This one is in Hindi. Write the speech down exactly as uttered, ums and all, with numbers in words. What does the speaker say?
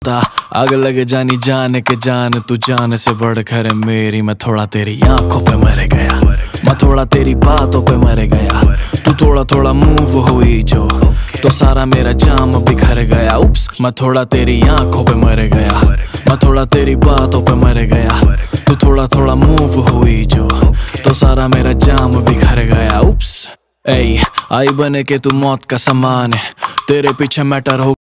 आग लगे जानी जान के जान, तू जान से बढ़कर है मेरी। मैं थोड़ा तेरी आंखों पे मर गया, मैं थोड़ा तेरी बातों पे मर गया। तू थोड़ा थोड़ा मूव हुई जो, तो सारा मेरा जाम बिखर गया। उप्स, मैं थोड़ा तेरी आंखों पे मर गया, मैं थोड़ा तेरी बातों पे मर गया। तू थोड़ा थोड़ा मूव हुई जो, तो सारा मेरा जाम बिखर गया। उप्स, ऐ आई बने के तू मौत का समान है, तेरे पीछे मैटर हो